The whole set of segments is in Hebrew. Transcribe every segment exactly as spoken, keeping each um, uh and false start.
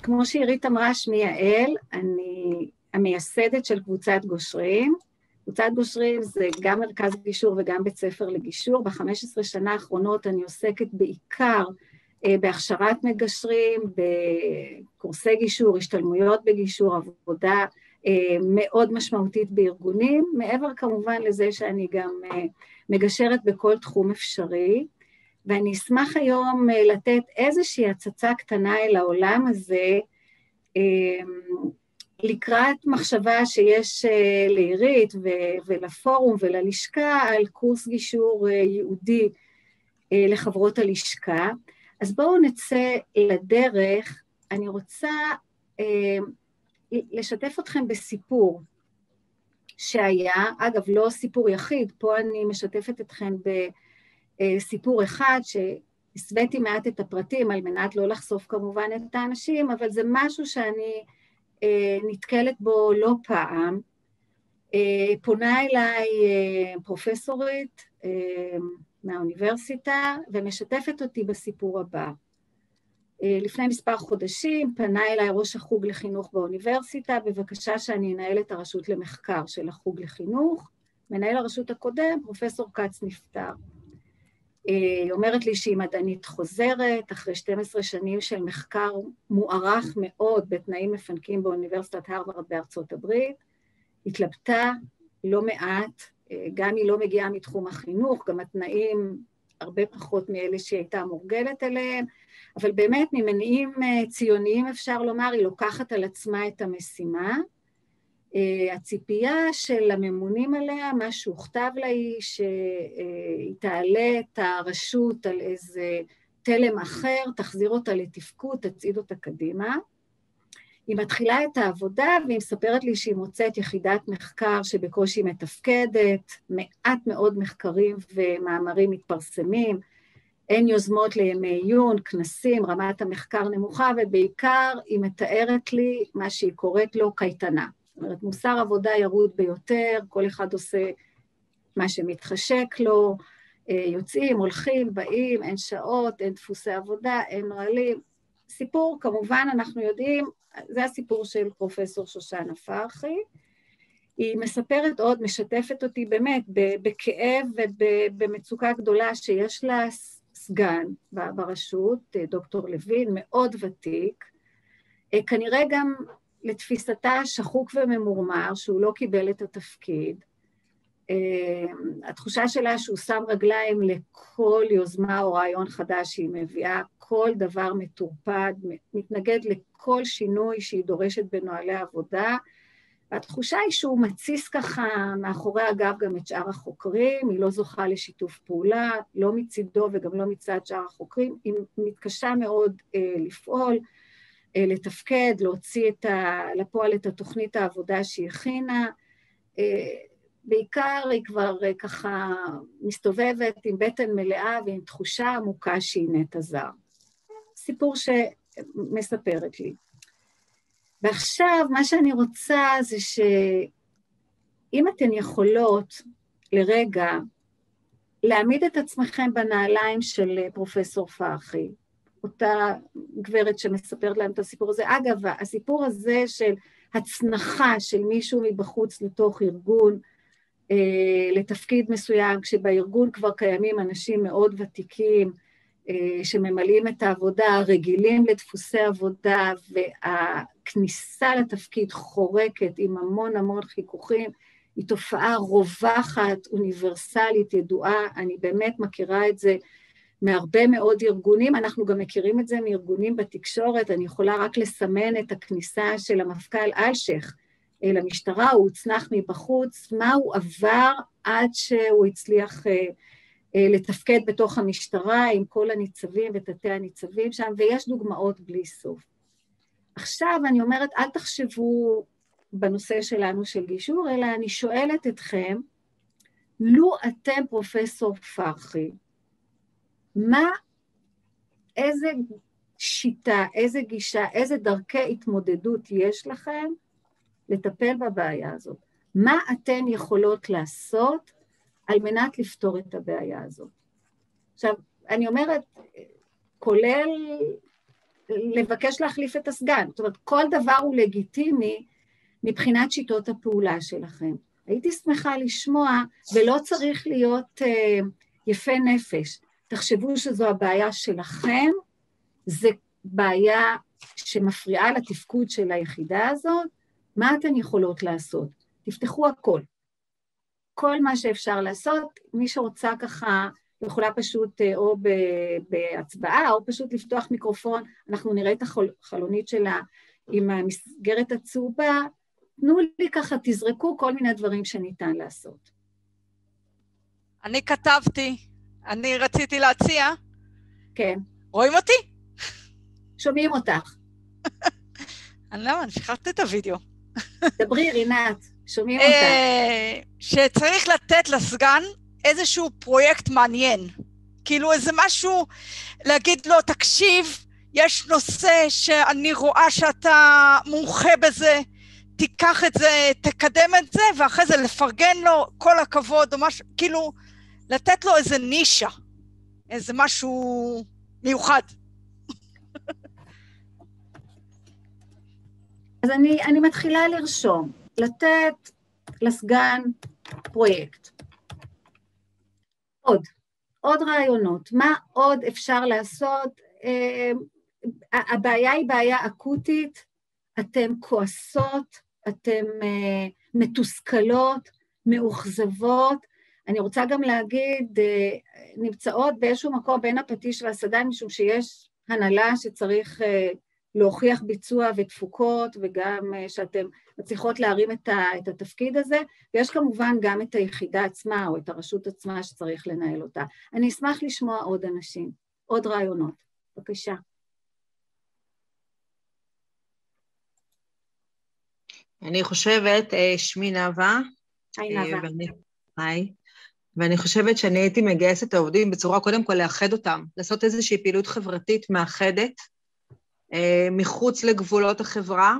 כמו שעירית אמרה, שמי יעל, אני המייסדת של קבוצת גושרים. קבוצת גושרים זה גם מרכז גישור וגם בית ספר לגישור. ב-חמש עשרה שנה האחרונות אני עוסקת בעיקר אה, בהכשרת מגשרים, בקורסי גישור, השתלמויות בגישור, עבודה אה, מאוד משמעותית בארגונים, מעבר כמובן לזה שאני גם אה, מגשרת בכל תחום אפשרי, ואני אשמח היום אה, לתת איזושהי הצצה קטנה אל העולם הזה, אה, לקראת מחשבה שיש לעירית ולפורום וללשכה על קורס גישור ייעודי לחברות הלשכה. אז בואו נצא לדרך. אני רוצה לשתף אתכם בסיפור שהיה, אגב לא סיפור יחיד, פה אני משתפת אתכם בסיפור אחד שהסוויתי מעט את הפרטים על מנת לא לחשוף כמובן את האנשים, אבל זה משהו שאני נתקלת בו לא פעם. פונה אליי פרופסורית מהאוניברסיטה ומשתפת אותי בסיפור הבא. לפני מספר חודשים פנה אליי ראש החוג לחינוך באוניברסיטה, בבקשה שאני אנהל את הרשות למחקר של החוג לחינוך. מנהל הרשות הקודם, פרופסור קץ, נפטר. היא אומרת לי שהיא מדענית חוזרת, אחרי שתים עשרה שנים של מחקר מוערך מאוד בתנאים מפנקים באוניברסיטת הרווארד בארצות הברית, התלבטה לא מעט, גם היא לא מגיעה מתחום החינוך, גם התנאים הרבה פחות מאלה שהיא הייתה מורגלת אליהם, אבל באמת ממניעים ציוניים אפשר לומר, היא לוקחת על עצמה את המשימה, הציפייה של הממונים עליה, מה שהוכתב לה היא שהיא תעלה את הרשות על איזה תלם אחר, תחזיר אותה לתפקוד, תצעיד אותה קדימה. היא מתחילה את העבודה והיא מספרת לי שהיא מוצאת יחידת מחקר שבקושי מתפקדת, מעט מאוד מחקרים ומאמרים מתפרסמים, אין יוזמות לימי עיון, כנסים, רמת המחקר נמוכה, ובעיקר היא מתארת לי מה שהיא קוראת לו קייטנה. זאת אומרת, מוסר עבודה ירוד ביותר, כל אחד עושה מה שמתחשק לו, יוצאים, הולכים, באים, אין שעות, אין דפוסי עבודה, אין נהלים. סיפור, כמובן, אנחנו יודעים, זה הסיפור של פרופסור שושנה פרחי. היא מספרת עוד, משתפת אותי באמת בכאב ובמצוקה גדולה שיש לה סגן ברשות, דוקטור לוין, מאוד ותיק, כנראה גם לתפיסתה שחוק וממורמר, שהוא לא קיבל את התפקיד. התחושה שלה שהוא שם רגליים לכל יוזמה או רעיון חדש שהיא מביאה, כל דבר מטורפד, מתנגד לכל שינוי שהיא דורשת בנוהלי העבודה, והתחושה היא שהוא מציס ככה מאחורי הגב גם את שאר החוקרים, היא לא זוכה לשיתוף פעולה, לא מצידו וגם לא מצד שאר החוקרים, היא מתקשה מאוד אה, לפעול, אה, לתפקד, להוציא את ה, לפועל את התוכנית העבודה שהיא הכינה, אה, בעיקר היא כבר אה, ככה מסתובבת עם בטן מלאה ועם תחושה עמוקה שהיא נטע זר. סיפור שמספרת לי. ועכשיו, מה שאני רוצה זה שאם אתן יכולות לרגע להעמיד את עצמכם בנעליים של פרופסור פרחי, אותה גברת שמספרת להם את הסיפור הזה. אגב, הסיפור הזה של הצנחה של מישהו מבחוץ לתוך ארגון, לתפקיד מסוים, כשבארגון כבר קיימים אנשים מאוד ותיקים, שממלאים את העבודה, רגילים לדפוסי עבודה, והכניסה לתפקיד חורקת עם המון המון חיכוכים, היא תופעה רווחת, אוניברסלית, ידועה, אני באמת מכירה את זה מהרבה מאוד ארגונים, אנחנו גם מכירים את זה מארגונים בתקשורת, אני יכולה רק לסמן את הכניסה של המפכ"ל אלשיך למשטרה, הוא הוצנח מבחוץ, מה הוא עבר עד שהוא הצליח לתפקד בתוך המשטרה עם כל הניצבים ותתי הניצבים שם, ויש דוגמאות בלי סוף. עכשיו אני אומרת, אל תחשבו בנושא שלנו של גישור, אלא אני שואלת אתכם, לו אתם פרופסור פרחי, מה, איזה שיטה, איזה גישה, איזה דרכי התמודדות יש לכם לטפל בבעיה הזאת? מה אתן יכולות לעשות על מנת לפתור את הבעיה הזאת? עכשיו, אני אומרת, כולל לבקש להחליף את הסגן. זאת אומרת, כל דבר הוא לגיטימי מבחינת שיטות הפעולה שלכם. הייתי שמחה לשמוע, ולא צריך להיות אה, יפה נפש. תחשבו שזו הבעיה שלכם, זה בעיה שמפריעה לתפקוד של היחידה הזאת, מה אתן יכולות לעשות? תפתחו הכל. כל מה שאפשר לעשות, מי שרוצה ככה, יכולה פשוט או בהצבעה, או פשוט לפתוח מיקרופון, אנחנו נראה את החלונית שלה עם המסגרת הצהובה, תנו לי ככה, תזרקו כל מיני דברים שניתן לעשות. אני כתבתי, אני רציתי להציע. כן. רואים אותי? שומעים אותך. אני למה, אני שכחתי את הוידאו. דברי רינת, שומעים אותך. שצריך לתת לסגן איזשהו פרויקט מעניין. כאילו איזה משהו, להגיד לו, תקשיב, יש נושא שאני רואה שאתה מומחה בזה, תיקח את זה, תקדם את זה, ואחרי זה לפרגן לו כל הכבוד, או משהו, כאילו, לתת לו איזה נישה, איזה משהו מיוחד. אז אני, אני מתחילה לרשום, לתת לסגן פרויקט. עוד, עוד רעיונות, מה עוד אפשר לעשות? אה, הבעיה היא בעיה אקוטית, אתם כועסות, אתם אה, מתוסכלות, מאוכזבות, אני רוצה גם להגיד, אה, נמצאות באיזשהו מקום בין הפטיש והסדן, משום שיש הנהלה שצריך אה, להוכיח ביצוע ותפוקות, וגם אה, שאתם מצליחות להרים את, ה, את התפקיד הזה, ויש כמובן גם את היחידה עצמה, או את הרשות עצמה שצריך לנהל אותה. אני אשמח לשמוע עוד אנשים, עוד רעיונות. בבקשה. אני חושבת, שמי נאווה. היי נאווה. ואני, היי. ואני חושבת שאני הייתי מגייסת את העובדים בצורה קודם כל לאחד אותם, לעשות איזושהי פעילות חברתית מאחדת, מחוץ לגבולות החברה,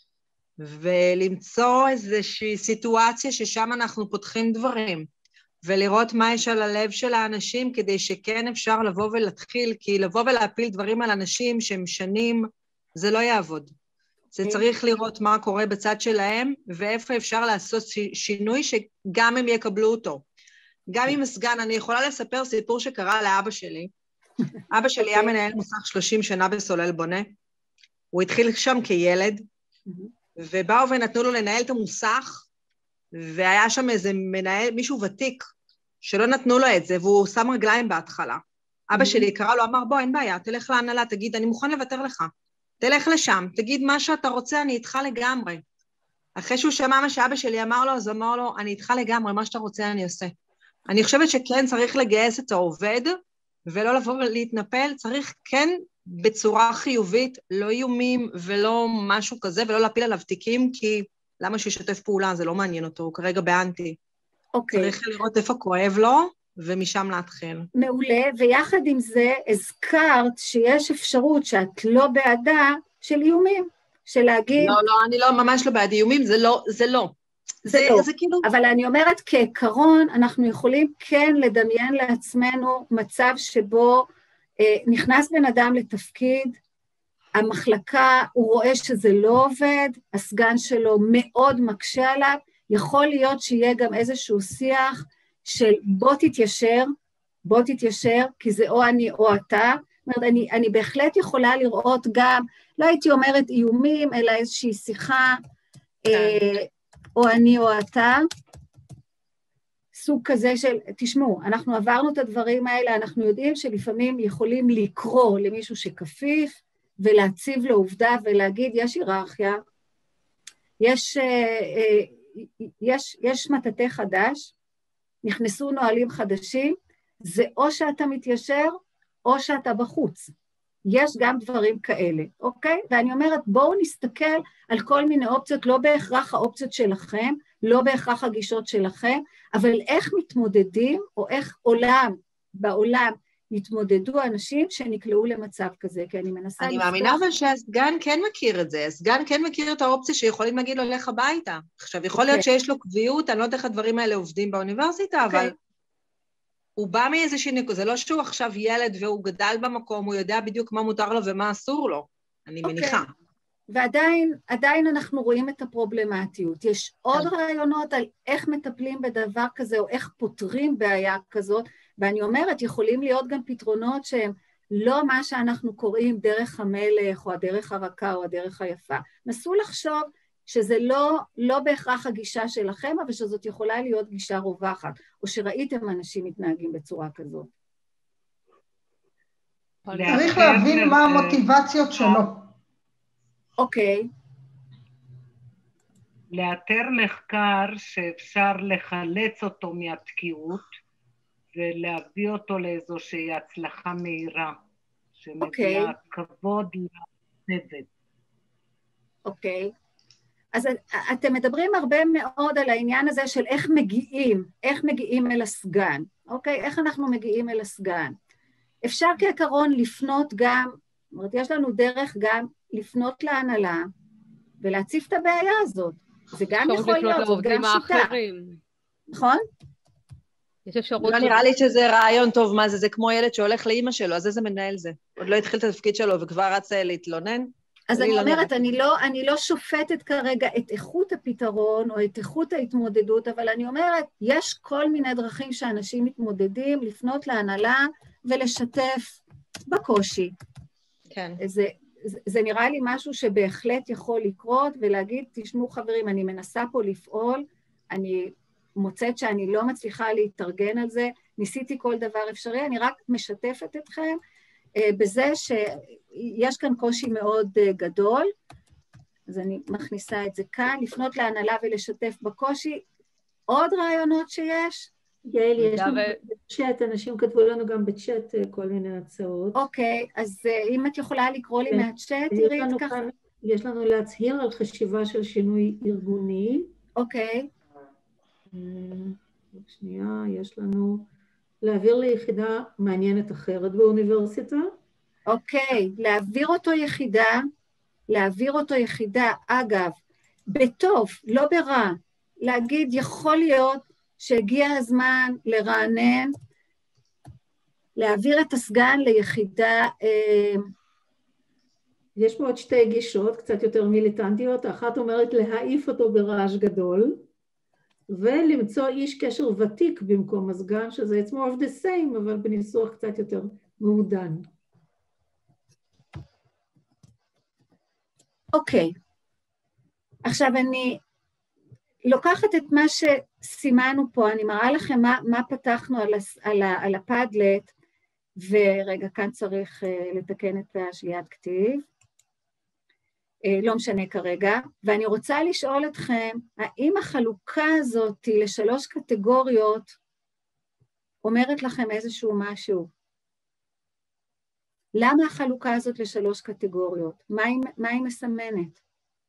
ולמצוא איזושהי סיטואציה ששם אנחנו פותחים דברים, ולראות מה יש על הלב של האנשים, כדי שכן אפשר לבוא ולהתחיל, כי לבוא ולהפיל דברים על אנשים שהם שנים, זה לא יעבוד. זה צריך לראות מה קורה בצד שלהם, ואיפה אפשר לעשות שינוי שגם הם יקבלו אותו. גם עם הסגן, אני יכולה לספר סיפור שקרה לאבא שלי. אבא שלי היה מנהל מוסך שלושים שנה בסולל בונה. הוא התחיל שם כילד, ובאו ונתנו לו לנהל את המוסך, והיה שם איזה מנהל, מישהו ותיק, שלא נתנו לו את זה, והוא שם רגליים בהתחלה. אבא שלי קרא לו, אמר, בוא, אין בעיה, תלך להנהלה, תגיד, אני מוכן לוותר לך. תלך לשם, תגיד מה שאתה רוצה, אני איתך לגמרי. אחרי שהוא שמע מה שאבא שלי אמר לו, אז אמר לו, אני איתך לגמרי, מה שאתה רוצה אני אעשה. אני חושבת שכן צריך לגייס את העובד, ולא לבוא ולהתנפל, צריך כן בצורה חיובית, לא איומים ולא משהו כזה, ולא להפיל עליו תיקים, כי למה שישתף פעולה, זה לא מעניין אותו, הוא כרגע באנטי. אוקיי. צריך לראות איפה כואב לו, ומשם להתחיל. מעולה, ויחד עם זה הזכרת שיש אפשרות שאת לא בעדה של איומים, של להגיד... לא, לא, אני לא, ממש לא בעד איומים, זה לא, זה לא. זה, זה, לא. זה כאילו... אבל אני אומרת, כעקרון, אנחנו יכולים כן לדמיין לעצמנו מצב שבו אה, נכנס בן אדם לתפקיד, המחלקה, הוא רואה שזה לא עובד, הסגן שלו מאוד מקשה עליו, יכול להיות שיהיה גם איזשהו שיח של בוא תתיישר, בוא תתיישר, כי זה או אני או אתה, זאת אומרת, אני, אני בהחלט יכולה לראות גם, לא הייתי אומרת איומים, אלא איזושהי שיחה, אה, או אני או אתה, סוג כזה של, תשמעו, אנחנו עברנו את הדברים האלה, אנחנו יודעים שלפעמים יכולים לקרוא למישהו שכפיף, ולהציב לו עובדה ולהגיד, יש היררכיה, יש, יש, יש מטאטא חדש, נכנסו נועלים חדשים, זה או שאתה מתיישר, או שאתה בחוץ. יש גם דברים כאלה, אוקיי? ואני אומרת, בואו נסתכל על כל מיני אופציות, לא בהכרח האופציות שלכם, לא בהכרח הגישות שלכם, אבל איך מתמודדים, או איך עולם, בעולם, יתמודדו אנשים שנקלעו למצב כזה, כי אני מנסה אני לפתוח... מאמינה אבל שהסגן כן מכיר את זה, הסגן כן מכיר את האופציה שיכולים להגיד לו, לך הביתה. עכשיו, יכול להיות שיש לו קביעות, אני לא יודעת איך הדברים האלה עובדים באוניברסיטה, אבל הוא בא מאיזושהי נקודה, זה לא שהוא עכשיו ילד והוא גדל במקום, הוא יודע בדיוק מה מותר לו ומה אסור לו, אני okay. מניחה. ועדיין, עדיין אנחנו רואים את הפרובלמטיות. יש עוד רעיונות על איך מטפלים בדבר כזה, או איך פותרים בעיה כזאת, ואני אומרת, יכולים להיות גם פתרונות שהם לא מה שאנחנו קוראים דרך המלך, או הדרך הרכה, או הדרך היפה. נסו לחשוב שזה לא, לא בהכרח הגישה שלכם, אבל שזאת יכולה להיות גישה רווחת, או שראיתם אנשים מתנהגים בצורה כזאת. צריך להבין מה המוטיבציות שלו. אוקיי. לאתר מחקר שאפשר לחלץ אותו מהתקיעות, ולהביא אותו לאיזושהי הצלחה מהירה, שמביאה כבוד לצוות. אוקיי. אז אתם מדברים הרבה מאוד על העניין הזה של איך מגיעים, איך מגיעים אל הסגן, אוקיי? איך אנחנו מגיעים אל הסגן. אפשר כעקרון לפנות גם, זאת אומרת, יש לנו דרך גם לפנות להנהלה, ולהציף את הבעיה הזאת. זה גם יכול להיות, זאת גם שיטה. נכון? יש אפשרות... לא נראה לי שזה רעיון טוב, מה זה? זה כמו ילד שהולך לאמא שלו, אז איזה מנהל זה? עוד לא התחיל את התפקיד שלו וכבר רצה להתלונן? אז אני אומרת, אני לא, אני לא שופטת כרגע את איכות הפתרון או את איכות ההתמודדות, אבל אני אומרת, יש כל מיני דרכים שאנשים מתמודדים, לפנות להנהלה ולשתף בקושי. כן. זה, זה, זה נראה לי משהו שבהחלט יכול לקרות, ולהגיד, תשמעו חברים, אני מנסה פה לפעול, אני מוצאת שאני לא מצליחה להתארגן על זה, ניסיתי כל דבר אפשרי, אני רק משתפת אתכם, בזה שיש כאן קושי מאוד גדול, אז אני מכניסה את זה כאן, לפנות להנהלה ולשתף בקושי. עוד רעיונות שיש? יעל, יש לנו בצ'אט, אנשים כתבו לנו גם בצ'אט כל מיני הצעות. אוקיי, אז אם את יכולה לקרוא לי מהצ'אט, תראי את ככה. יש לנו להצהיר על חשיבה של שינוי ארגוני. אוקיי. שנייה, יש לנו... להעביר ליחידה מעניינת אחרת באוניברסיטה. אוקיי, להעביר אותו יחידה, להעביר אותו יחידה, אגב, בטוב, לא ברע, להגיד, יכול להיות שהגיע הזמן לרענן, להעביר את הסגן ליחידה... אה, יש פה עוד שתי גישות, קצת יותר מיליטנטיות, האחת אומרת להעיף אותו ברעש גדול, ולמצוא איש קשר ותיק במקום הסגן, שזה it's more of the same, אבל בניסוח קצת יותר מעודן. אוקיי. Okay. עכשיו אני לוקחת את מה שסימנו פה, אני מראה לכם מה, מה פתחנו על, על, על הפדלט, ורגע, כאן צריך uh, לתקן את השגיאת כתיב. לא משנה כרגע, ואני רוצה לשאול אתכם, האם החלוקה הזאת לשלוש קטגוריות אומרת לכם איזשהו משהו? למה החלוקה הזאת לשלוש קטגוריות? מה היא, מה היא מסמנת?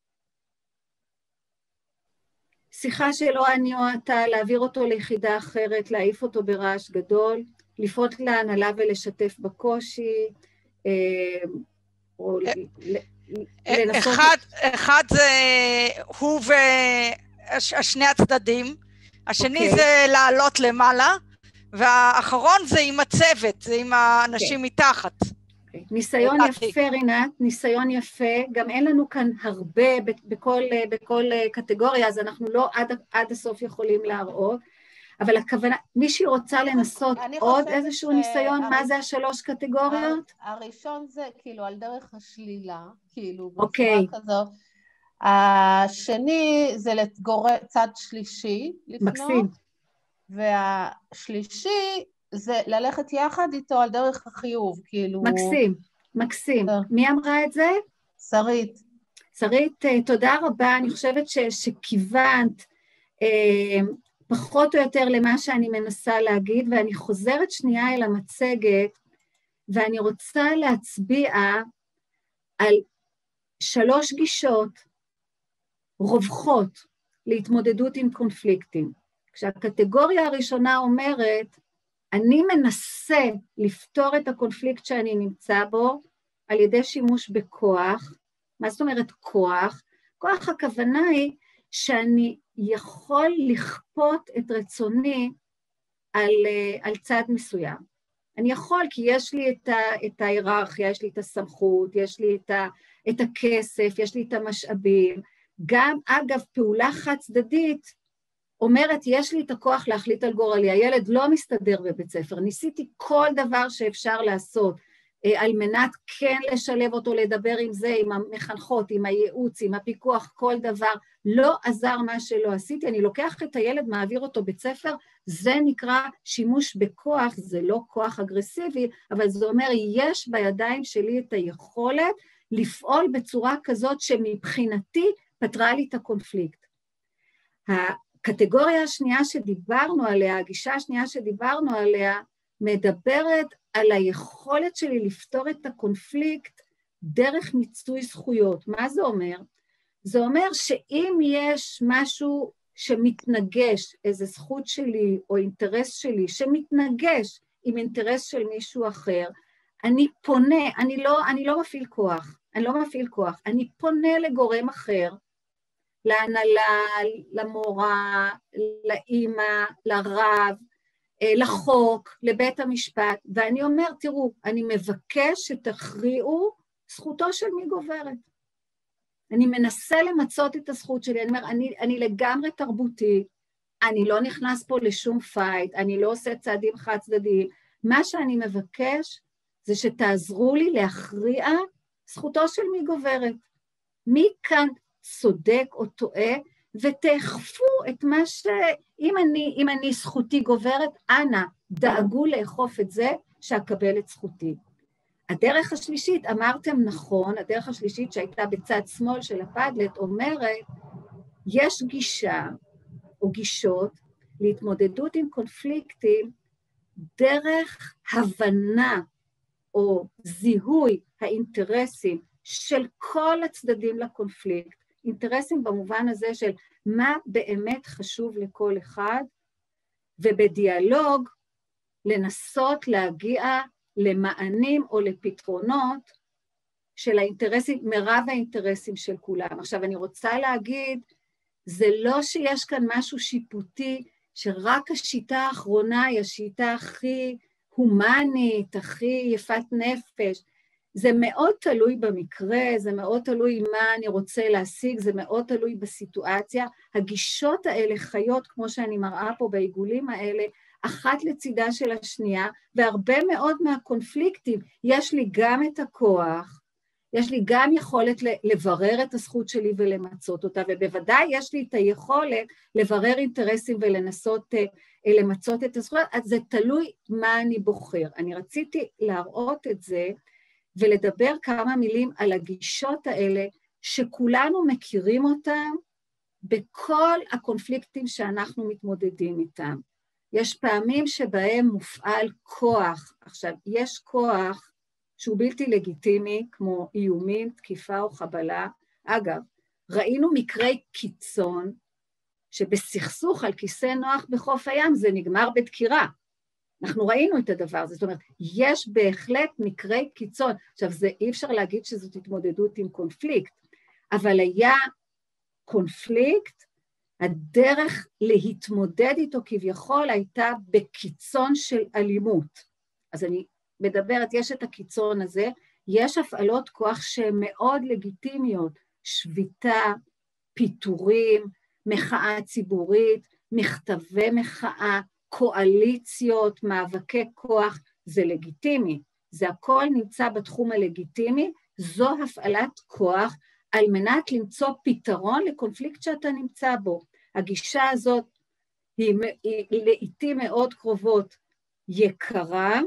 שיחה שלא אני או אתה, להעביר אותו ליחידה אחרת, להעיף אותו ברעש גדול, לפנות להנהלה ולשתף בקושי, או... אחד, אחד זה הוא ושני הצדדים, השני okay. זה לעלות למעלה, והאחרון זה עם הצוות, זה עם האנשים okay. מתחת. Okay. ניסיון יפה רינת, ניסיון יפה, גם אין לנו כאן הרבה בכל, בכל קטגוריה, אז אנחנו לא עד, עד הסוף יכולים להראות, אבל הכוונה, מישהי רוצה לנסות עוד איזשהו ניסיון, מה זה השלוש קטגוריות? הראשון זה כאילו על דרך השלילה, כאילו בצורה כזו. השני זה צד שלישי לפנות. מקסים. והשלישי זה ללכת יחד איתו על דרך החיוב, כאילו... מקסים, מקסים. מי אמרה את זה? שרית. שרית, תודה רבה, אני חושבת שכיוונת... פחות או יותר למה שאני מנסה להגיד, ואני חוזרת שנייה אל המצגת, ואני רוצה להצביע על שלוש גישות רווחות להתמודדות עם קונפליקטים. כשהקטגוריה הראשונה אומרת, אני מנסה לפתור את הקונפליקט שאני נמצא בו, על ידי שימוש בכוח. מה זאת אומרת כוח? כוח הכוונה היא שאני יכול לכפות את רצוני על, על צד מסוים. אני יכול, כי יש לי את, ה, את ההיררכיה, יש לי את הסמכות, יש לי את, ה, את הכסף, יש לי את המשאבים. גם, אגב, פעולה חד צדדית אומרת, יש לי את הכוח להחליט על גורלי. הילד לא מסתדר בבית ספר. ניסיתי כל דבר שאפשר לעשות, על מנת כן לשלב אותו, לדבר עם זה, עם המחנכות, עם הייעוץ, עם הפיקוח, כל דבר. לא עזר מה שלא עשיתי. אני לוקח את הילד, מעביר אותו בית ספר, זה נקרא שימוש בכוח, זה לא כוח אגרסיבי, אבל זה אומר, יש בידיים שלי את היכולת לפעול בצורה כזאת שמבחינתי פתרה לי את הקונפליקט. הקטגוריה השנייה שדיברנו עליה, הגישה השנייה שדיברנו עליה, מדברת על היכולת שלי לפתור את הקונפליקט דרך מיצוי זכויות. מה זה אומר? זה אומר שאם יש משהו שמתנגש, איזו זכות שלי או אינטרס שלי, שמתנגש עם אינטרס של מישהו אחר, אני פונה, אני לא, אני לא מפעיל כוח, אני לא מפעיל כוח, אני פונה לגורם אחר, להנהלה, למורה, לאמא, לרב, לחוק, לבית המשפט, ואני אומר, תראו, אני מבקש שתכריעו זכותו של מי גוברת. אני מנסה למצות את הזכות שלי, אני אומר, אני, אני לגמרי תרבותי, אני לא נכנס פה לשום פייט, אני לא עושה צעדים חד צדדיים, מה שאני מבקש זה שתעזרו לי להכריע זכותו של מי גוברת. מי כאן צודק או טועה, ותאכפו את מה ש... אם אני, אם אני זכותי גוברת, אנא, דאגו לאכוף את זה שאקבל את זכותי. הדרך השלישית, אמרתם נכון, הדרך השלישית שהייתה בצד שמאל של הפדלט אומרת, יש גישה או גישות להתמודדות עם קונפליקטים דרך הבנה או זיהוי האינטרסים של כל הצדדים לקונפליקט, אינטרסים במובן הזה של מה באמת חשוב לכל אחד, ובדיאלוג לנסות להגיע למענים או לפתרונות של האינטרסים, מרב האינטרסים של כולם. עכשיו אני רוצה להגיד, זה לא שיש כאן משהו שיפוטי, שרק השיטה האחרונה היא השיטה הכי הומנית, הכי יפת נפש, זה מאוד תלוי במקרה, זה מאוד תלוי מה אני רוצה להשיג, זה מאוד תלוי בסיטואציה. הגישות האלה חיות, כמו שאני מראה פה בעיגולים האלה, אחת לצידה של השנייה, והרבה מאוד מהקונפליקטים, יש לי גם את הכוח, יש לי גם יכולת לברר את הזכות שלי ולמצות אותה, ובוודאי יש לי את היכולת לברר אינטרסים ולנסות למצות את הזכות, אז זה תלוי מה אני בוחר. אני רציתי להראות את זה, ולדבר כמה מילים על הגישות האלה, שכולנו מכירים אותם בכל הקונפליקטים שאנחנו מתמודדים איתם. יש פעמים שבהם מופעל כוח. עכשיו, יש כוח שהוא בלתי לגיטימי, כמו איומים, תקיפה או חבלה. אגב, ראינו מקרי קיצון, שבסכסוך על כיסא נוח בחוף הים זה נגמר בדקירה. אנחנו ראינו את הדבר הזה, זאת אומרת, יש בהחלט מקרי קיצון. עכשיו, זה אי אפשר להגיד שזאת התמודדות עם קונפליקט, אבל היה קונפליקט, הדרך להתמודד איתו כביכול הייתה בקיצון של אלימות. אז אני מדברת, יש את הקיצון הזה, יש הפעלות כוח שהן מאוד לגיטימיות, שביתה, פיטורים, מחאה ציבורית, מכתבי מחאה, קואליציות, מאבקי כוח, זה לגיטימי. זה הכל נמצא בתחום הלגיטימי, זו הפעלת כוח על מנת למצוא פתרון לקונפליקט שאתה נמצא בו. הגישה הזאת היא, היא לעתים מאוד קרובות יקרה,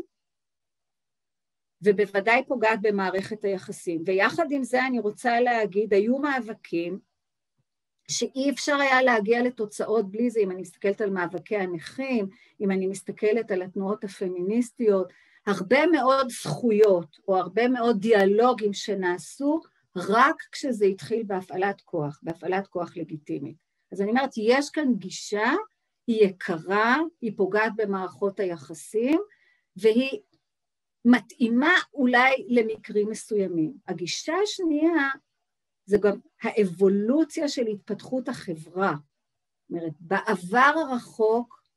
ובוודאי פוגעת במערכת היחסים. ויחד עם זה אני רוצה להגיד, היו מאבקים שאי אפשר היה להגיע לתוצאות בלי זה, אם אני מסתכלת על מאבקי הנכים, אם אני מסתכלת על התנועות הפמיניסטיות, הרבה מאוד זכויות או הרבה מאוד דיאלוגים שנעשו, רק כשזה התחיל בהפעלת כוח, בהפעלת כוח לגיטימית. אז אני אומרת, יש כאן גישה, היא יקרה, היא פוגעת במערכות היחסים, והיא מתאימה אולי למקרים מסוימים. הגישה השנייה, זה גם האבולוציה של התפתחות החברה. זאת אומרת, בעבר הרחוק,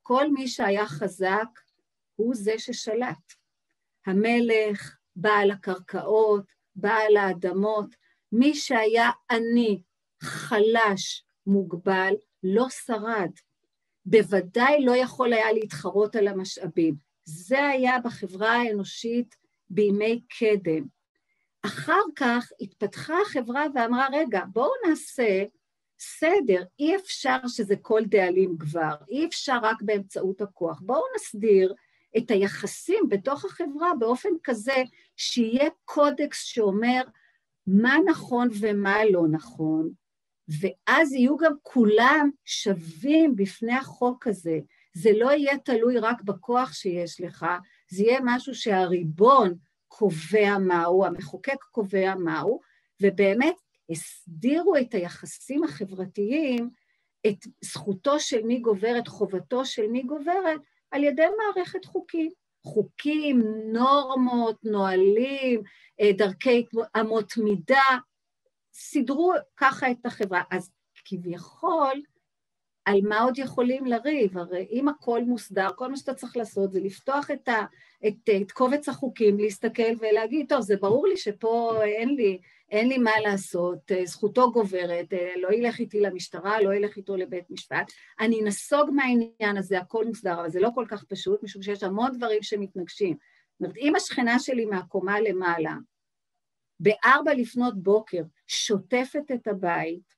כל מי שהיה חזק הוא זה ששלט. המלך, בעל הקרקעות, בעל האדמות, מי שהיה עני, חלש, מוגבל, לא שרד. בוודאי לא יכול היה להתחרות על המשאבים. זה היה בחברה האנושית בימי קדם. אחר כך התפתחה החברה ואמרה, רגע, בואו נעשה סדר, אי אפשר שזה כל דאלים גבר, אי אפשר רק באמצעות הכוח. בואו נסדיר את היחסים בתוך החברה באופן כזה שיהיה קודקס שאומר מה נכון ומה לא נכון, ואז יהיו גם כולם שווים בפני החוק הזה. זה לא יהיה תלוי רק בכוח שיש לך, זה יהיה משהו שהריבון קובע מהו, המחוקק קובע מהו, ובאמת הסדירו את היחסים החברתיים, את זכותו של מי גוברת, חובתו של מי גוברת, על ידי מערכת חוקים. חוקים, נורמות, נועלים, דרכי אמות מידה, סידרו ככה את החברה. אז כביכול, על מה עוד יכולים לריב? הרי אם הכל מוסדר, כל מה שאתה צריך לעשות זה לפתוח את, ה, את, את קובץ החוקים, להסתכל ולהגיד, טוב, זה ברור לי שפה אין לי, אין לי מה לעשות, זכותו גוברת, לא ילך איתי למשטרה, לא ילך איתו לבית משפט, אני נסוג מהעניין הזה, הכל מוסדר, אבל זה לא כל כך פשוט, משום שיש המון דברים שמתנגשים. זאת אומרת, אם השכנה שלי מהקומה למעלה, בארבע לפנות בוקר, שוטפת את הבית,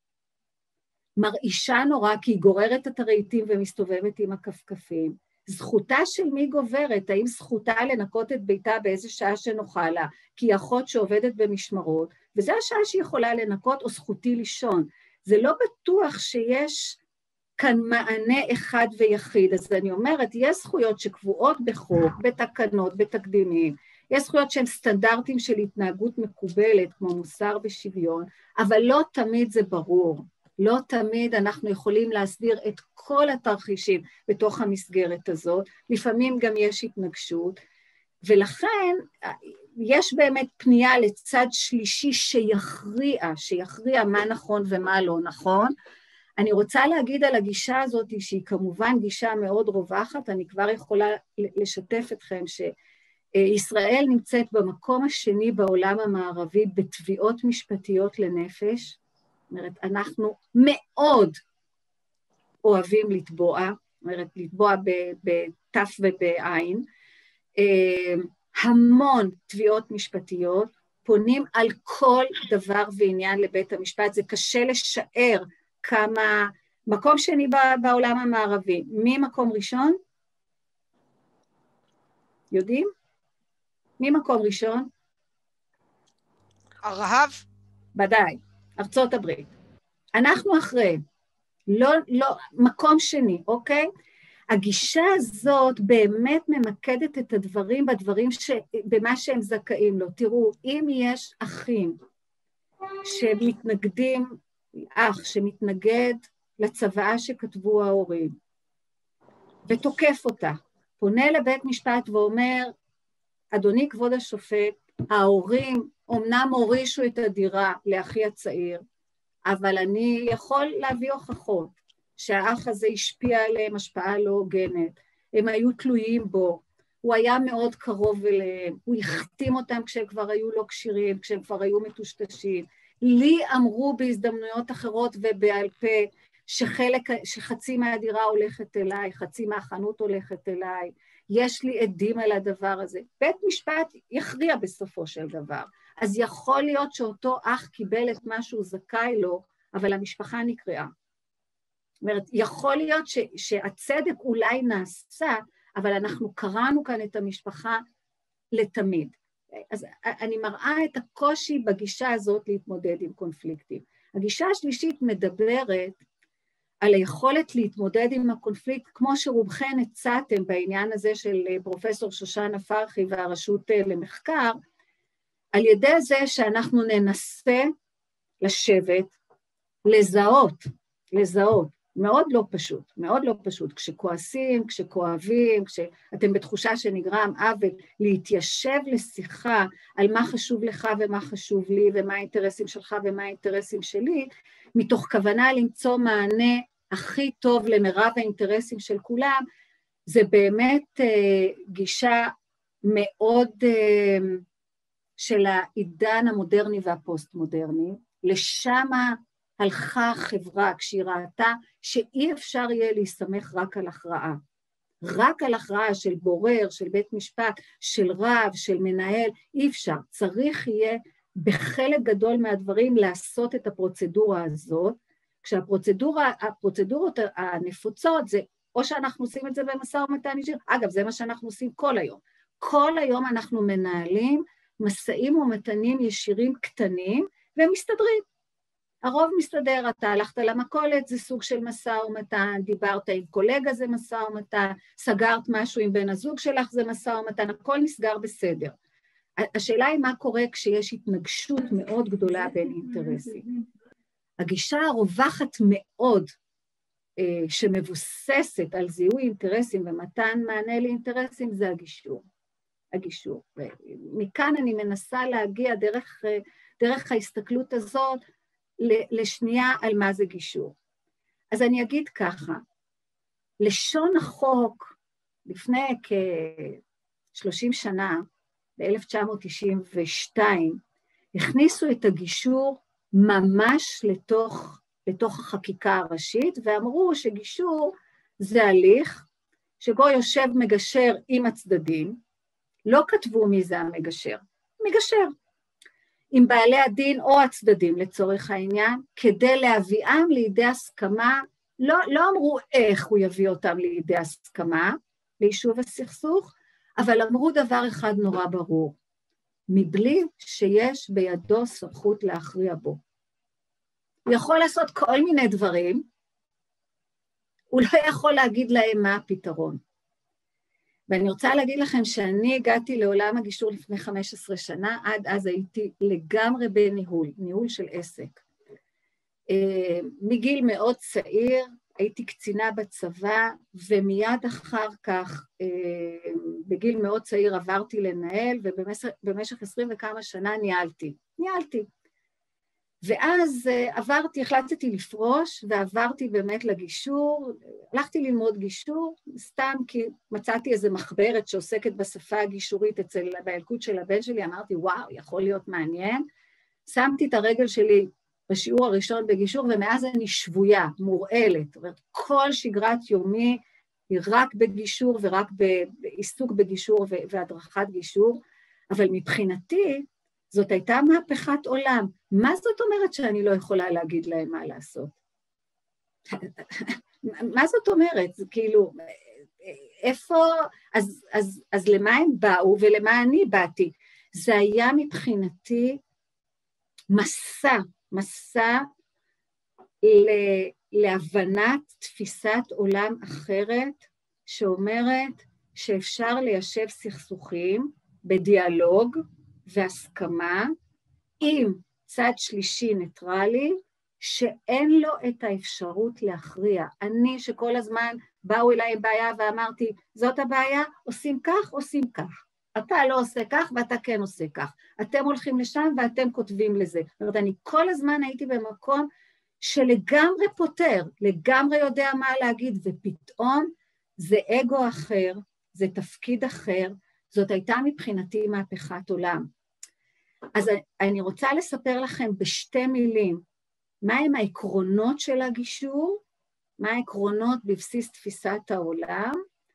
מרעישה נורא כי היא גוררת את הרהיטים ומסתובבת עם הכפכפים. זכותה של מי גוברת? האם זכותה לנקות את ביתה באיזה שעה שנוחה לה, כי היא אחות שעובדת במשמרות, וזה השעה שהיא יכולה לנקות, או זכותי לישון. זה לא בטוח שיש כאן מענה אחד ויחיד, אז אני אומרת, יש זכויות שקבועות בחוק, בתקנות, בתקדימים, יש זכויות שהן סטנדרטים של התנהגות מקובלת, כמו מוסר ושוויון, אבל לא תמיד זה ברור. לא תמיד אנחנו יכולים להסדיר את כל התרחישים בתוך המסגרת הזאת, לפעמים גם יש התנגשות, ולכן יש באמת פנייה לצד שלישי שיכריע, שיכריע מה נכון ומה לא נכון. אני רוצה להגיד על הגישה הזאת שהיא כמובן גישה מאוד רווחת, אני כבר יכולה לשתף אתכם שישראל נמצאת במקום השני בעולם המערבי בתביעות משפטיות לנפש, זאת אומרת, אנחנו מאוד אוהבים לתבוע, זאת אומרת, לתבוע בתף ובעין, המון תביעות משפטיות, פונים על כל דבר ועניין לבית המשפט, זה קשה לשער כמה, מקום שני בעולם המערבי, מי מקום ראשון? יודעים? מי מקום ראשון? הרהב? ודאי. ארצות הברית. אנחנו אחרי, לא, לא, מקום שני, אוקיי? הגישה הזאת באמת ממקדת את הדברים בדברים ש, במה שהם זכאים לו. תראו, אם יש אחים שמתנגדים, אח שמתנגד לצוואה שכתבו ההורים, ותוקף אותה, פונה לבית משפט ואומר, אדוני כבוד השופט, ההורים אמנם הורישו את הדירה לאחי הצעיר, אבל אני יכול להביא הוכחות שהאח הזה השפיע עליהם השפעה לא הוגנת, הם היו תלויים בו, הוא היה מאוד קרוב אליהם, הוא החתים אותם כשהם כבר היו לא קשירים, כשהם כבר היו מטושטשים. לי אמרו בהזדמנויות אחרות ובעל פה שחלק, שחצי מהדירה הולכת אליי, חצי מהחנות הולכת אליי, יש לי עדים על הדבר הזה. בית משפט יכריע בסופו של דבר. אז יכול להיות שאותו אח קיבל את מה שהוא זכאי לו, אבל המשפחה נקראה. זאת אומרת, יכול להיות ש, שהצדק אולי נעשה, אבל אנחנו קראנו כאן את המשפחה לתמיד. אז אני מראה את הקושי בגישה הזאת להתמודד עם קונפליקטים. הגישה השלישית מדברת על היכולת להתמודד עם הקונפליקט, כמו שרובכן הצעתם בעניין הזה של פרופסור שושנה פרחי והרשות למחקר, על ידי זה שאנחנו ננסה לשבת, לזהות, לזהות, מאוד לא פשוט, מאוד לא פשוט, כשכועסים, כשכואבים, כשאתם בתחושה שנגרם עוול, להתיישב לשיחה על מה חשוב לך ומה חשוב לי, ומה האינטרסים שלך ומה האינטרסים שלי, מתוך כוונה למצוא מענה הכי טוב למרב האינטרסים של כולם, זה באמת uh, גישה מאוד uh, של העידן המודרני והפוסט-מודרני, לשם הלכה החברה כשהיא ראתה שאי אפשר יהיה להסתמך רק על הכרעה. רק על הכרעה של בורר, של בית משפט, של רב, של מנהל, אי אפשר. צריך יהיה בחלק גדול מהדברים לעשות את הפרוצדורה הזאת, כשהפרוצדורה, הפרוצדורות הנפוצות זה או שאנחנו עושים את זה במשא ומתן ישיר, אגב זה מה שאנחנו עושים כל היום. כל היום אנחנו מנהלים משאים ומתנים ישירים קטנים והם מסתדרים. הרוב מסתדר, אתה הלכת למכולת, זה סוג של משא ומתן, דיברת עם קולגה זה משא ומתן, סגרת משהו עם בן הזוג שלך זה משא ומתן, הכל נסגר בסדר. השאלה היא מה קורה כשיש התנגשות מאוד גדולה בין אינטרסים. הגישה הרווחת מאוד, שמבוססת על זיהוי אינטרסים ומתן מענה לאינטרסים, זה הגישור. הגישור. מכאן אני מנסה להגיע דרך, דרך ההסתכלות הזאת, לשנייה על מה זה גישור. אז אני אגיד ככה, לשון החוק לפני כ-שלושים שנה, ב-אלף תשע מאות תשעים ושתיים, הכניסו את הגישור ממש לתוך, לתוך החקיקה הראשית, ואמרו שגישור זה הליך שבו יושב מגשר עם הצדדים, לא כתבו מי זה המגשר, מגשר. עם בעלי הדין או הצדדים לצורך העניין, כדי להביאם לידי הסכמה, לא, לא אמרו איך הוא יביא אותם לידי הסכמה, ליישוב הסכסוך, אבל אמרו דבר אחד נורא ברור, מבלי שיש בידו סמכות להכריע בו. הוא יכול לעשות כל מיני דברים, הוא לא יכול להגיד להם מה הפתרון. ואני רוצה להגיד לכם שאני הגעתי לעולם הגישור לפני חמש עשרה שנה, עד אז הייתי לגמרי בניהול, ניהול של עסק. מגיל מאוד צעיר, הייתי קצינה בצבא, ומיד אחר כך, בגיל מאוד צעיר עברתי לנהל, ובמשך עשרים וכמה שנה ניהלתי. ניהלתי. ואז עברתי, החלטתי לפרוש, ועברתי באמת לגישור, הלכתי ללמוד גישור, סתם כי מצאתי איזו מחברת שעוסקת בשפה הגישורית אצל, בילקוט של הבן שלי, אמרתי, וואו, יכול להיות מעניין. שמתי את הרגל שלי בשיעור הראשון בגישור, ומאז אני שבויה, מורעלת. זאת אומרת, כל שגרת יומי היא רק בגישור, ורק בעיסוק בגישור והדרכת גישור, אבל מבחינתי, זאת הייתה מהפכת עולם. מה זאת אומרת שאני לא יכולה להגיד להם מה לעשות? מה זאת אומרת? זה כאילו, איפה, אז, אז, אז למה הם באו ולמה אני באתי? זה היה מבחינתי מסע, מסע ל- להבנת תפיסת עולם אחרת, שאומרת שאפשר ליישב סכסוכים בדיאלוג, והסכמה עם צד שלישי ניטרלי, שאין לו את האפשרות להכריע. אני שכל הזמן באו אליי עם בעיה ואמרתי, זאת הבעיה, עושים כך, עושים כך. אתה לא עושה כך ואתה כן עושה כך. אתם הולכים לשם ואתם כותבים לזה. זאת אומרת, אני כל הזמן הייתי במקום שלגמרי פותר, לגמרי יודע מה להגיד, ופתאום זה אגו אחר, זה תפקיד אחר, זאת הייתה מבחינתי מהפכת עולם. אז אני רוצה לספר לכם בשתי מילים, מהם העקרונות של הגישור, מה העקרונות בבסיס תפיסת העולם,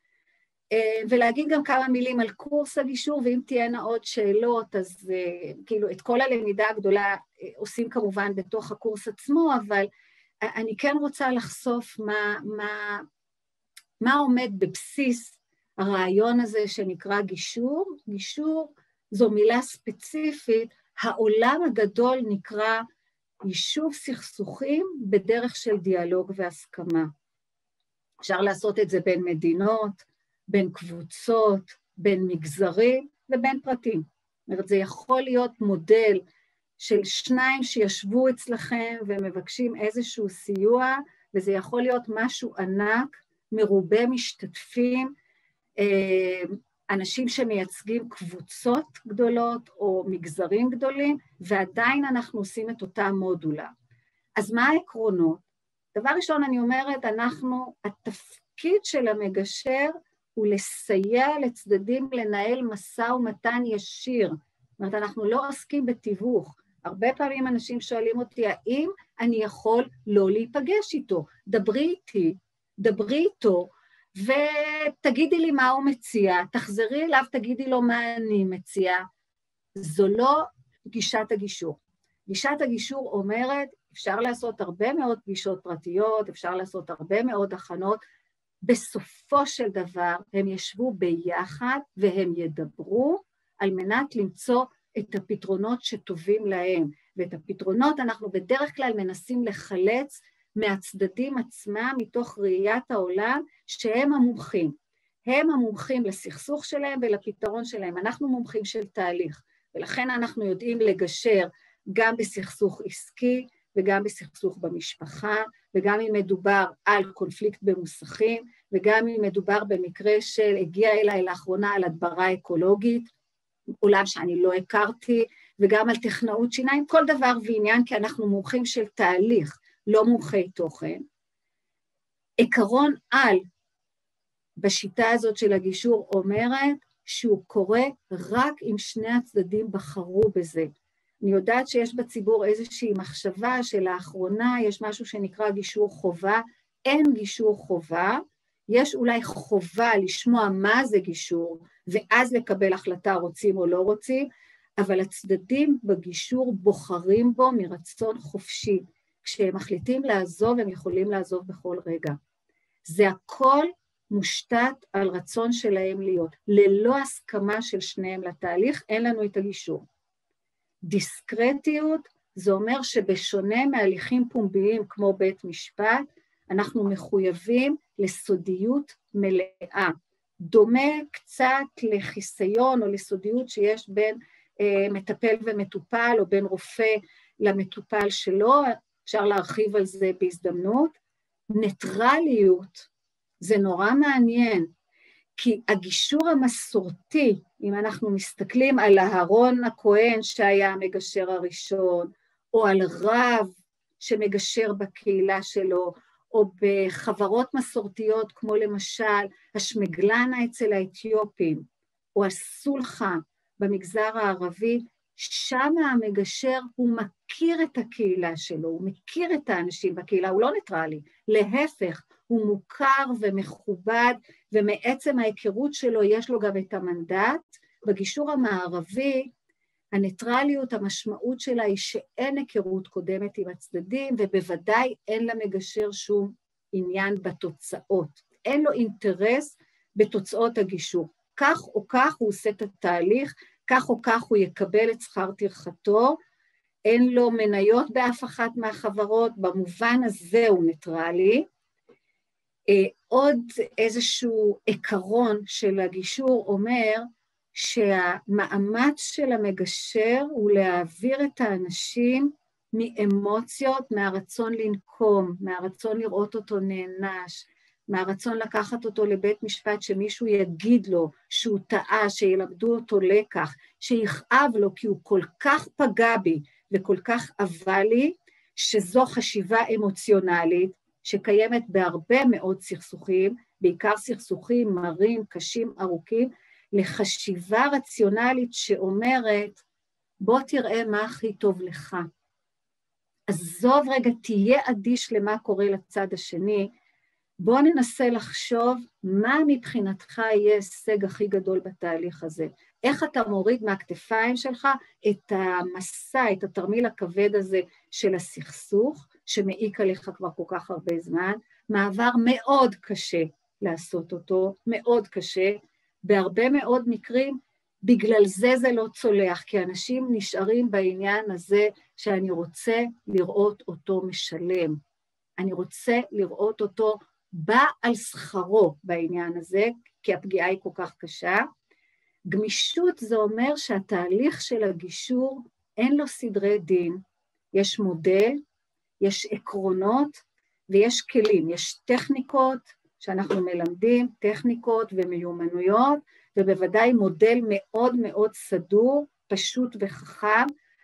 ולהגיד גם כמה מילים על קורס הגישור, ואם תהיינה עוד שאלות, אז כאילו את כל הלמידה הגדולה עושים כמובן בתוך הקורס עצמו, אבל אני כן רוצה לחשוף מה, מה, מה עומד בבסיס הרעיון הזה שנקרא גישור. גישור זו מילה ספציפית, העולם הגדול נקרא יישוב סכסוכים בדרך של דיאלוג והסכמה. אפשר לעשות את זה בין מדינות, בין קבוצות, בין מגזרים ובין פרטים. זאת אומרת, זה יכול להיות מודל של שניים שישבו אצלכם ומבקשים איזשהו סיוע, וזה יכול להיות משהו ענק, מרובה משתתפים, אנשים שמייצגים קבוצות גדולות או מגזרים גדולים, ועדיין אנחנו עושים את אותה מודולה. אז מה העקרונות? דבר ראשון אני אומרת, אנחנו, התפקיד של המגשר הוא לסייע לצדדים לנהל משא ומתן ישיר. זאת אומרת, אנחנו לא עוסקים בתיווך. הרבה פעמים אנשים שואלים אותי, האם אני יכול לא להיפגש איתו? דברי איתי, דברי איתו, ותגידי לי מה הוא מציע, תחזרי אליו, תגידי לו מה אני מציע. זו לא גישת הגישור. גישת הגישור אומרת, אפשר לעשות הרבה מאוד פגישות פרטיות, אפשר לעשות הרבה מאוד הכנות, בסופו של דבר הם ישבו ביחד והם ידברו על מנת למצוא את הפתרונות שטובים להם. ואת הפתרונות אנחנו בדרך כלל מנסים לחלץ מהצדדים עצמם מתוך ראיית העולם שהם המומחים. הם המומחים לסכסוך שלהם ולפתרון שלהם. אנחנו מומחים של תהליך, ולכן אנחנו יודעים לגשר גם בסכסוך עסקי וגם בסכסוך במשפחה, וגם אם מדובר על קונפליקט במוסכים, וגם אם מדובר במקרה של הגיע אליי לאחרונה על הדברה אקולוגית, עולם שאני לא הכרתי, וגם על טכנאות שיניים, כל דבר ועניין, כי אנחנו מומחים של תהליך, לא מומחי תוכן. עקרון על בשיטה הזאת של הגישור אומרת שהוא קורה רק אם שני הצדדים בחרו בזה. אני יודעת שיש בציבור איזושהי מחשבה שלאחרונה יש משהו שנקרא גישור חובה, אין גישור חובה, יש אולי חובה לשמוע מה זה גישור, ואז לקבל החלטה רוצים או לא רוצים, אבל הצדדים בגישור בוחרים בו מרצון חופשי. כשהם מחליטים לעזוב, הם יכולים לעזוב בכל רגע. זה הכל מושתת על רצון שלהם להיות. ללא הסכמה של שניהם לתהליך, אין לנו את הגישור. דיסקרטיות, זה אומר שבשונה מהליכים פומביים כמו בית משפט, אנחנו מחויבים לסודיות מלאה. דומה קצת לחיסיון או לסודיות שיש בין אה, מטפל ומטופל, או בין רופא למטופל שלו, אפשר להרחיב על זה בהזדמנות. ניטרליות, זה נורא מעניין, כי הגישור המסורתי, אם אנחנו מסתכלים על אהרון הכהן שהיה המגשר הראשון, או על רב שמגשר בקהילה שלו, או בחברות מסורתיות כמו למשל השמגלנה אצל האתיופים, או הסולחה במגזר הערבי, שם המגשר הוא מכיר את הקהילה שלו, הוא מכיר את האנשים בקהילה, הוא לא ניטרלי, להפך, הוא מוכר ומכובד, ומעצם ההיכרות שלו יש לו גם את המנדט. בגישור המערבי, הניטרליות, המשמעות שלה היא שאין היכרות קודמת עם הצדדים, ובוודאי אין למגשר שום עניין בתוצאות. אין לו אינטרס בתוצאות הגישור. כך או כך הוא עושה את התהליך, כך או כך הוא יקבל את שכר טרחתו, אין לו מניות באף אחת מהחברות, במובן הזה הוא ניטרלי. עוד איזשהו עקרון של הגישור אומר שהמאמץ של המגשר הוא להעביר את האנשים מאמוציות, מהרצון לנקום, מהרצון לראות אותו נענש, מהרצון לקחת אותו לבית משפט שמישהו יגיד לו שהוא טעה, שילמדו אותו לקח, שיכאב לו כי הוא כל כך פגע בי וכל כך אהבה לי, שזו חשיבה אמוציונלית שקיימת בהרבה מאוד סכסוכים, בעיקר סכסוכים מרים, קשים, ארוכים, לחשיבה רציונלית שאומרת, בוא תראה מה הכי טוב לך. עזוב רגע, תהיה אדיש למה קורה לצד השני, בוא ננסה לחשוב מה מבחינתך יהיה הישג הכי גדול בתהליך הזה. איך אתה מוריד מהכתפיים שלך את המסע, את התרמיל הכבד הזה של הסכסוך, שמעיק עליך כבר כל כך הרבה זמן, מעבר מאוד קשה לעשות אותו, מאוד קשה, בהרבה מאוד מקרים, בגלל זה זה לא צולח, כי אנשים נשארים בעניין הזה שאני רוצה לראות אותו משלם. אני רוצה לראות אותו בא על שכרו בעניין הזה, כי הפגיעה היא כל כך קשה. גמישות זה אומר שהתהליך של הגישור אין לו סדרי דין, יש מודל, יש עקרונות ויש כלים, יש טכניקות שאנחנו מלמדים, טכניקות ומיומנויות, ובוודאי מודל מאוד מאוד סדור, פשוט וחכם,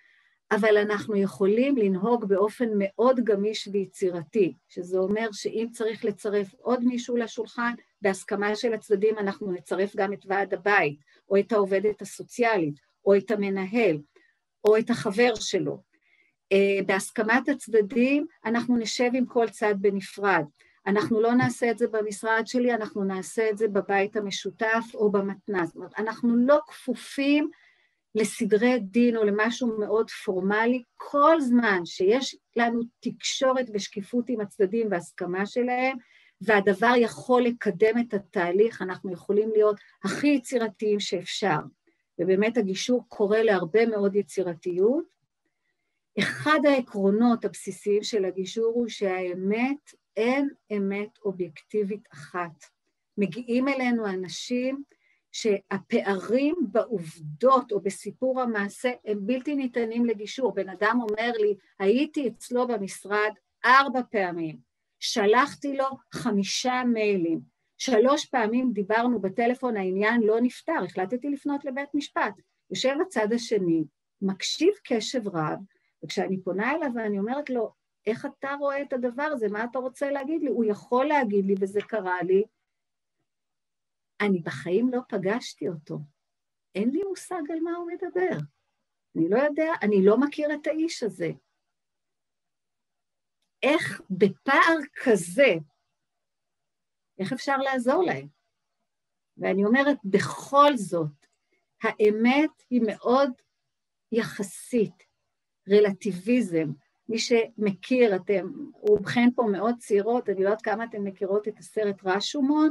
אבל אנחנו יכולים לנהוג באופן מאוד גמיש ויצירתי, שזה אומר שאם צריך לצרף עוד מישהו לשולחן, בהסכמה של הצדדים אנחנו נצרף גם את ועד הבית, או את העובדת הסוציאלית, או את המנהל, או את החבר שלו. בהסכמת הצדדים אנחנו נשב עם כל צד בנפרד. אנחנו לא נעשה את זה במשרד שלי, אנחנו נעשה את זה בבית המשותף או במתנ"ס. אנחנו לא כפופים לסדרי דין או למשהו מאוד פורמלי, כל זמן שיש לנו תקשורת ושקיפות עם הצדדים והסכמה שלהם, והדבר יכול לקדם את התהליך, אנחנו יכולים להיות הכי יצירתיים שאפשר. ובאמת הגישור קורא להרבה מאוד יצירתיות. אחד העקרונות הבסיסיים של הגישור הוא שהאמת, אין אמת אובייקטיבית אחת. מגיעים אלינו אנשים שהפערים בעובדות או בסיפור המעשה הם בלתי ניתנים לגישור. בן אדם אומר לי, הייתי אצלו במשרד ארבע פעמים, שלחתי לו חמישה מיילים, שלוש פעמים דיברנו בטלפון, העניין לא נפתר, החלטתי לפנות לבית משפט. יושב הצד השני, מקשיב קשב רב, וכשאני פונה אליו ואני אומרת לו, איך אתה רואה את הדבר הזה? מה אתה רוצה להגיד לי? הוא יכול להגיד לי, וזה קרה לי. אני בחיים לא פגשתי אותו. אין לי מושג על מה הוא מדבר. אני לא יודע, אני לא מכיר את האיש הזה. איך בפער כזה, איך אפשר לעזור להם? ואני אומרת, בכל זאת, האמת היא מאוד יחסית, רלטיביזם. מי שמכיר, אתם, רובכן פה מאוד צעירות, אני לא יודעת כמה אתן מכירות את הסרט רשומון,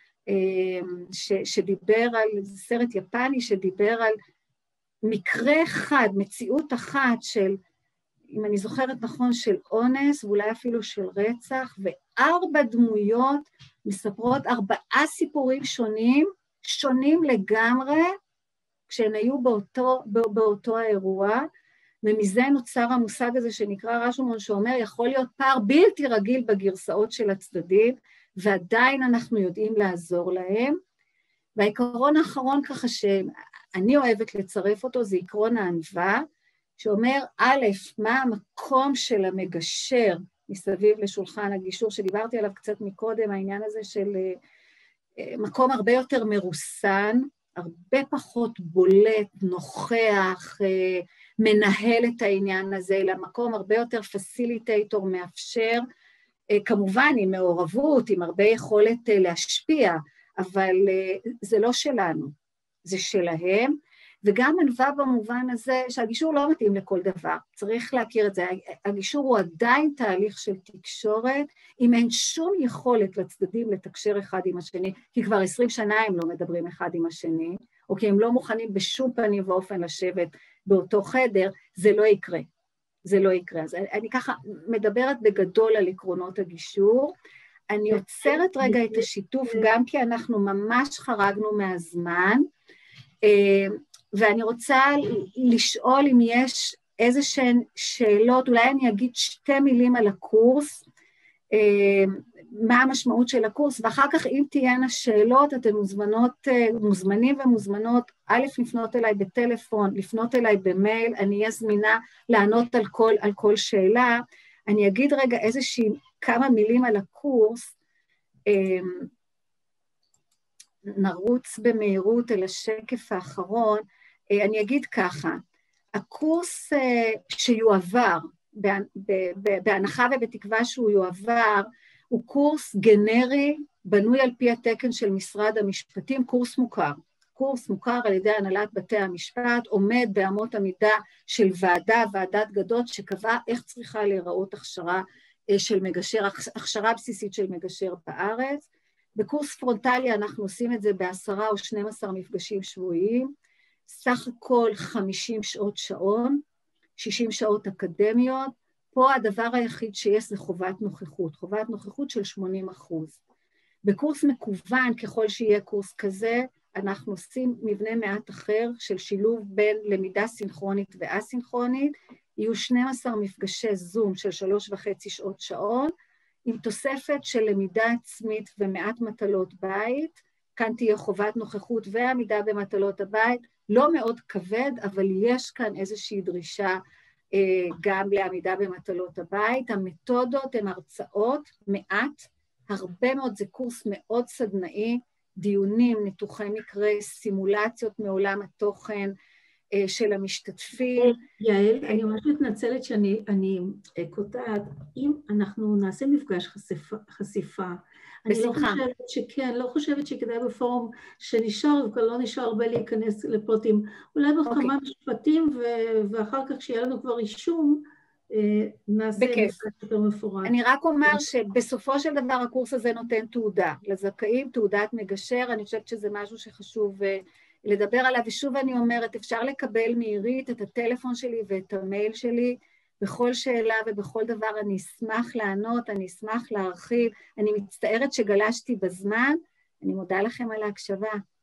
ש, שדיבר על, זה סרט יפני שדיבר על מקרה אחד, מציאות אחת של, אם אני זוכרת נכון, של אונס, ואולי אפילו של רצח, וארבע דמויות מספרות ארבעה סיפורים שונים, שונים לגמרי, כשהן היו באותו, באותו האירוע, ומזה נוצר המושג הזה שנקרא רשומון, שאומר, יכול להיות פער בלתי רגיל בגרסאות של הצדדים, ועדיין אנחנו יודעים לעזור להם. והעיקרון האחרון ככה שאני אוהבת לצרף אותו, זה עקרון הענווה, שאומר, א', מה המקום של המגשר מסביב לשולחן הגישור, שדיברתי עליו קצת מקודם, העניין הזה של מקום הרבה יותר מרוסן, הרבה פחות בולט, נוכח, מנהל את העניין הזה, אלא מקום הרבה יותר פסיליטייטור, מאפשר, כמובן עם מעורבות, עם הרבה יכולת להשפיע, אבל זה לא שלנו, זה שלהם, וגם ענווה במובן הזה שהגישור לא מתאים לכל דבר, צריך להכיר את זה, הגישור הוא עדיין תהליך של תקשורת, אם אין שום יכולת לצדדים לתקשר אחד עם השני, כי כבר עשרים שנה הם לא מדברים אחד עם השני, או כי הם לא מוכנים בשום פנים ואופן לשבת באותו חדר, זה לא יקרה. זה לא יקרה. אז אני ככה מדברת בגדול על עקרונות הגישור, אני עוצרת רגע את השיתוף גם כי אנחנו ממש חרגנו מהזמן, ואני רוצה לשאול אם יש איזשהן שאלות, אולי אני אגיד שתי מילים על הקורס, מה המשמעות של הקורס, ואחר כך אם תהיינה שאלות, אתן מוזמנות, מוזמנים ומוזמנות, א', לפנות אליי בטלפון, לפנות אליי במייל, אני אהיה זמינה לענות על כל, על כל שאלה. אני אגיד רגע איזושהי כמה מילים על הקורס, נרוץ במהירות אל השקף האחרון, אני אגיד ככה, הקורס שיועבר, בהנחה ובתקווה שהוא יועבר, הוא קורס גנרי, בנוי על פי התקן של משרד המשפטים, קורס מוכר. קורס מוכר על ידי הנהלת בתי המשפט, עומד באמות המידה של ועדה, ועדת גדות, שקבעה איך צריכה להיראות הכשרה של מגשר, הכשרה בסיסית של מגשר בארץ. בקורס פרונטלי אנחנו עושים את זה בעשרה או שנים עשר מפגשים שבועיים, סך הכל חמישים שעות שעון, שישים שעות אקדמיות, פה הדבר היחיד שיש זה חובת נוכחות, חובת נוכחות של שמונים אחוז. בקורס מקוון, ככל שיהיה קורס כזה, אנחנו עושים מבנה מעט אחר של שילוב בין למידה סינכרונית ואסינכרונית, יהיו שנים עשר מפגשי זום של שלוש וחצי שעות שעון, עם תוספת של למידה עצמית ומעט מטלות בית, כאן תהיה חובת נוכחות ועמידה במטלות הבית, לא מאוד כבד, אבל יש כאן איזושהי דרישה גם לעמידה במטלות הבית. המתודות הן הרצאות מעט, הרבה מאוד, זה קורס מאוד סדנאי, דיונים, ניתוחי מקרה, סימולציות מעולם התוכן של המשתתפים. יעל, אני ממש מתנצלת שאני אני קוטעת, אם אנחנו נעשה מפגש חשיפה, חשיפה אני לא חושבת שכן, לא חושבת שכדאי בפורום שנשאר, וכבר לא נשאר הרבה להיכנס לפרטים, אולי בכמה okay. משפטים, ו- ואחר כך שיהיה לנו כבר אישום, נעשה מפגש יותר מפורט. אני רק אומר שבסופו של דבר הקורס הזה נותן תעודה, לזכאים תעודת מגשר, אני חושבת שזה משהו שחשוב לדבר עליו, ושוב אני אומרת, אפשר לקבל מעירית את הטלפון שלי ואת המייל שלי, בכל שאלה ובכל דבר אני אשמח לענות, אני אשמח להרחיב, אני מצטערת שגלשתי בזמן, אני מודה לכם על ההקשבה.